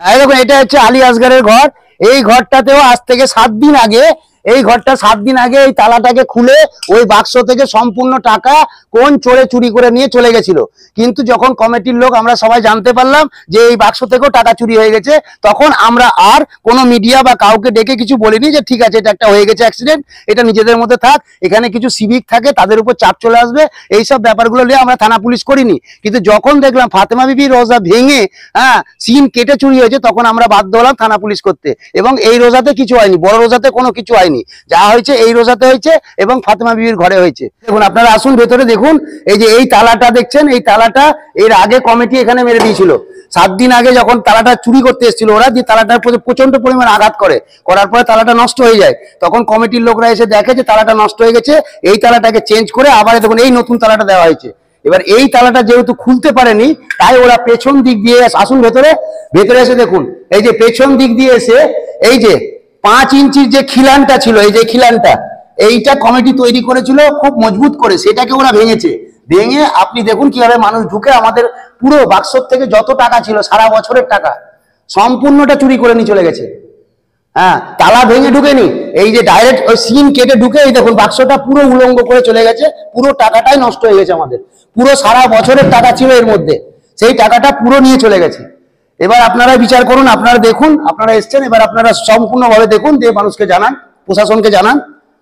দেখুন এটা হচ্ছে আলী আসগারের ঘর। এই ঘরটাতেও আজ থেকে 7 দিন আগে এই ঘরটা 7 দিন আগে এই তালাটাকে খুলে ওই বাক্স থেকে সম্পূর্ণ টাকা কোন চোরে চুরি করে নিয়ে চলে গেছিল। কিন্তু যখন কমিটির লোক আমরা সবাই জানতে পারলাম যে এই বাক্স থেকেও টাকা চুরি হয়ে গেছে, তখন আমরা আর কোনো মিডিয়া বা কাউকে ডেকে কিছু বলিনি যে ঠিক আছে এটা একটা হয়ে গেছে অ্যাক্সিডেন্ট, এটা নিজেদের মধ্যে থাক, এখানে কিছু সিভিক থাকে তাদের উপর চাপ চলে আসবে, এইসব ব্যাপারগুলো নিয়ে আমরা থানা পুলিশ করিনি। কিন্তু যখন দেখলাম ফাতেমা বিবি রোজা ভেঙে সিন কেটে চুরি হয়েছে, তখন আমরা বাধ্য হলাম থানা পুলিশ করতে। এবং এই রোজাতে কিছু হয়নি, বড় রোজাতে কোনো কিছু হয়নি, যা হয়েছে এই রোজাতে হয়েছে এবং ফাতেমা বিবির ঘরে হয়েছে। দেখুন আপনারা আসুন ভেতরে দেখুন, এই যে এই তালাটা দেখছেন, এই তালাটা এর আগে কমিটি এখানে মেরে দিয়েছিল। 7 দিন আগে যখন তালাটা চুরি করতে এসেছিল ওরা, যে তালাটার প্রচন্ড পরিমাণ আঘাত করার পরে তালাটা নষ্ট হয়ে যায়, তখন কমিটির লোকরা এসে দেখে যে তালাটা নষ্ট হয়ে গেছে, এই তালাটাকে চেঞ্জ করে আবার দেখুন এই নতুন তালাটা দেওয়া হয়েছে। এবার এই তালাটা যেহেতু খুলতে পারেনি, তাই ওরা পেছন দিক দিয়ে আসুন ভেতরে এসে দেখুন, এই যে পেছন দিক দিয়ে এসে এই যে 5 ইঞ্চির যে খিলানটা ছিল, এই যে খিলানটা, এইটা কমিটি তৈরি করেছিল খুব মজবুত করে, সেটাকে ওরা ভেঙে আপনি দেখুন কিভাবে মানুষ ঢুকে আমাদের পুরো বাক্স থেকে যত টাকা ছিল সারা বছরের টাকা সম্পূর্ণটা চুরি করে নিয়ে চলে গেছে। তালা ভেঙে ঢুকেনি, এই যে ডাইরেক্ট ওই সিন কেটে ঢুকে এই দেখুন বাক্সটা পুরো উলঙ্গ করে চলে গেছে, পুরো টাকাটাই নষ্ট হয়ে গেছে। আমাদের পুরো সারা বছরের টাকা ছিল এর মধ্যে, সেই টাকাটা পুরো নিয়ে চলে গেছে। এবার আপনারা বিচার করুন, আপনারা দেখুন, আপনারা এসছেন, এবার আপনারা সম্পূর্ণভাবে দেখুন, দিয়ে মানুষকে জানান, প্রশাসনকে জানান।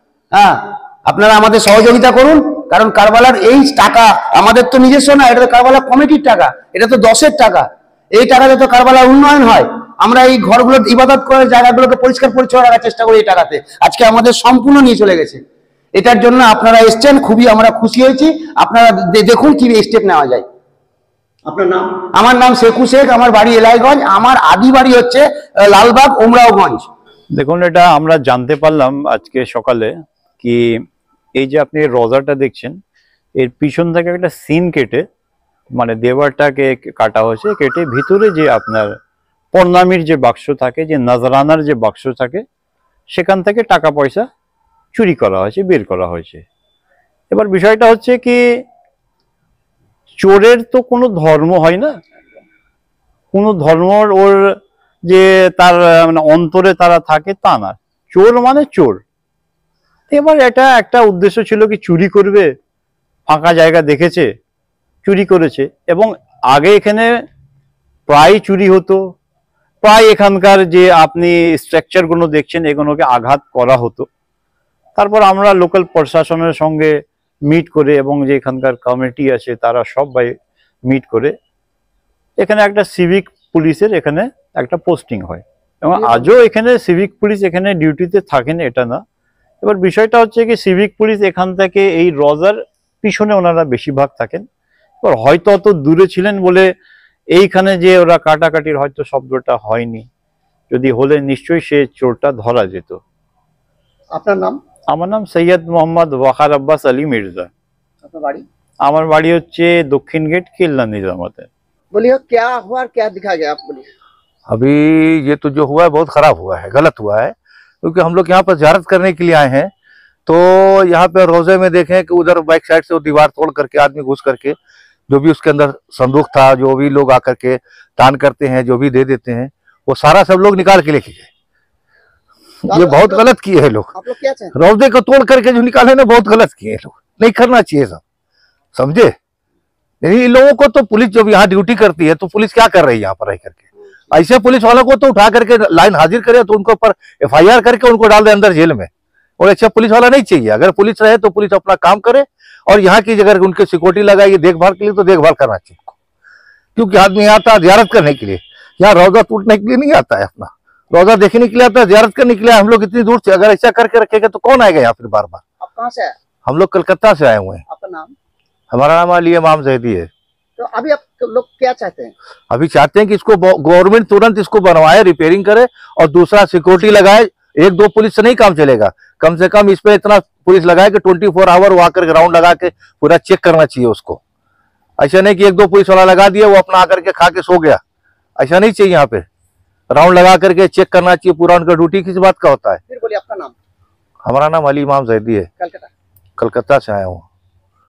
আপনারা আমাদের সহযোগিতা করুন, কারণ কারবালার এই টাকা আমাদের তো নিজস্ব না, এটা তো কারবালা কমিটির টাকা, এটা তো 10-এর টাকা। এই টাকাতে তো কারবালার উন্নয়ন হয়। আমরা এই ঘরগুলো ইবাদত করার জায়গাগুলোকে পরিষ্কার পরিচ্ছন্ন রাখার চেষ্টা করি এই টাকাতে, আজকে আমাদের সম্পূর্ণ নিয়ে চলে গেছে। এটার জন্য আপনারা এসছেন, খুবই আমরা খুশি হয়েছি। আপনারা দেখুন কি স্টেপ নেওয়া যায়। আপনার নাম? আমার নাম শেখু শেখ, আমার বাড়ি এলাইগঞ্জ, আমার আদি বাড়ি হচ্ছে লালবাগ উমরাওগঞ্জ। দেখুন এটা আমরা জানতে পারলাম আজকে সকালে কি এই যে আপনি রোজাটা দেখছেন, এর পিছন থেকে একটা সিন কেটে মানে দেওয়ারটাকে কাটা হয়েছে, কেটে ভিতরে যে আপনার প্রণামীর যে বাক্স থাকে, যে নজরানার যে বাক্স থাকে, সেখান থেকে টাকা পয়সা চুরি করা হয়েছে, বের করা হয়েছে। এবার বিষয়টা হচ্ছে কি চোরের তো কোনো ধর্ম হয় না, কোনো ধর্ম ওর যে তার মানে অন্তরে তারা থাকে তা না, চোর মানে চোর। এবার এটা একটা উদ্দেশ্য ছিল কি চুরি করবে, ফাঁকা জায়গা দেখেছে, চুরি করেছে। এবং আগে এখানে প্রায় চুরি হতো, প্রায় এখানকার যে আপনি স্ট্রাকচারগুলো দেখছেন এগুলোকে আঘাত করা হতো। তারপর আমরা লোকাল প্রশাসনের সঙ্গে মিট করে এবং যে এখানকার কমিটি আছে তারা সবাই মিট করে এখানে একটা সিভিক পুলিশের এখানে একটা পোস্টিং হয়, এবং আজও এখানে সিভিক পুলিশ এখানে ডিউটিতে থাকেন এটা না। এবার বিষয়টা হচ্ছে কি সিভিক পুলিশ এখান থেকে এই রোজার পিছনে ওনারা বেশিরভাগ থাকেন। এবার হয়তো অত দূরে ছিলেন বলে এইখানে যে ওরা কাটাকাটির হয়তো শব্দটা হয়নি, যদি হলে নিশ্চয়ই সে চোরটা ধরা যেত। আপনার নাম? আমার নাম সৈয়দ মোহাম্মদ ওয়াকার আব্বাস আলী মির্জা। আপনার বাড়ি? আমার বাড়ি হচ্ছে দক্ষিণ गेट केल्ला निजामत। बोलिए क्या हुआ और क्या दिखा गया आप बोलिए। अभी ये तो जो हुआ है बहुत खराब हुआ है, गलत हुआ है, क्योंकि हम लोग यहाँ पर ज़ियारत करने के लिए आए हैं। तो यहाँ पे रोजे में देखें कि उधर बैक साइड से वो दीवार तोड़ करके आदमी घुस करके जो भी उसके अंदर संदूक था, जो भी लोग आकर के दान करते हैं, जो भी दे देते हैं, वो सारा सब लोग निकाल के लेके गए। ये बहुत गलत किए हैं लोग। आप लोग क्या चाहते हैं? रोजे को तोड़ करके जो निकाले ना, बहुत गलत किए लोग, नहीं करना चाहिए सब, समझे। इन लोगों को तो पुलिस जब यहाँ ड्यूटी करती है तो पुलिस क्या कर रही है यहाँ पर रह करके, ऐसे पुलिस वालों को तो उठा करके लाइन हाजिर करे, तो उनके ऊपर FIR करके उनको डाल दे अंदर जेल में। और अच्छा पुलिस वाला नहीं चाहिए। अगर पुलिस रहे तो पुलिस अपना काम करे, और यहाँ की जगह उनके सिक्योरिटी लगाई देखभाल के लिए तो देखभाल करना चाहिए उनको, क्योंकि आदमी आता है ज़ियारत करने के लिए, यहाँ रोजा टूटने के लिए नहीं आता है, अपना रोजा देखने के लिए आता है, ज़ियारत करने के लिए। हम लोग इतनी दूर से अगर ऐसा करके रखेंगे तो कौन आएगा यहाँ फिर बार बार। आप कहाँ से आए? हम लोग कलकत्ता से आए हुए हैं। आपका नाम? हमारा नाम अली इमाम ज़ैदी है। तो अभी आप लोग क्या चाहते हैं? अभी चाहते हैं कि इसको गवर्नमेंट तुरंत इसको बनवाए, रिपेयरिंग करे, और दूसरा सिक्योरिटी लगाए। 1-2 पुलिस से नहीं काम चलेगा, कम से कम इस पे इतना पुलिस लगाए कि 24 आवर वो आकर ग्राउंड लगा के पूरा चेक करना चाहिए उसको। ऐसा नहीं कि 1-2 पुलिस वाला लगा दिया, वो अपना आकर के खा के सो गया, ऐसा नहीं चाहिए। यहाँ पे राउंड लगा करके चेक करना चाहिए पूरा, उनका ड्यूटी किस बात का होता है। फिर बोलिए आपका नाम? हमारा नाम अली इमाम ज़ैदी है, कलकत्ता? कलकत्ता से आया हूँ।